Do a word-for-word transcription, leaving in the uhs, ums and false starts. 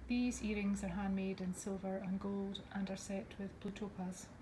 These earrings are handmade in silver and gold and are set with blue topaz.